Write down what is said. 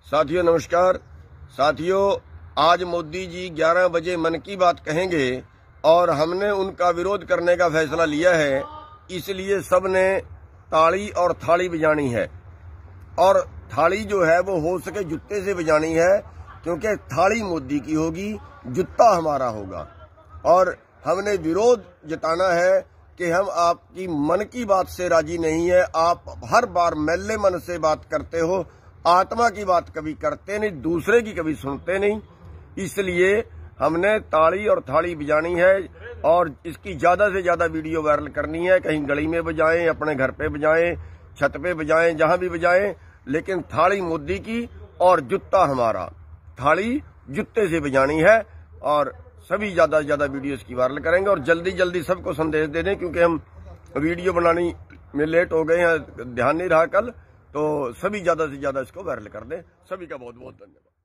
साथियों नमस्कार। साथियों, आज मोदी जी 11 बजे मन की बात कहेंगे और हमने उनका विरोध करने का फैसला लिया है। इसलिए सब ने ताली और थाली बजानी है और थाली जो है वो हो सके जूते से बजानी है, क्योंकि थाली मोदी की होगी, जूता हमारा होगा। और हमने विरोध जताना है कि हम आपकी मन की बात से राजी नहीं है। आप हर बार मैले मन से बात करते हो, आत्मा की बात कभी करते नहीं, दूसरे की कभी सुनते नहीं। इसलिए हमने ताली और थाली बजानी है और इसकी ज्यादा से ज्यादा वीडियो वायरल करनी है। कहीं गली में बजाएं, अपने घर पे बजाएं, छत पे बजाएं, जहां भी बजाएं, लेकिन थाली मोदी की और जूता हमारा। थाली जूते से बजानी है और सभी ज्यादा से ज्यादा वीडियो इसकी वायरल करेंगे और जल्दी जल्दी सबको संदेश दे दें, क्योंकि हम वीडियो बनाने में लेट हो गए हैं, ध्यान नहीं रहा कल। तो सभी ज्यादा से ज्यादा इसको वायरल कर दें। सभी का बहुत बहुत धन्यवाद।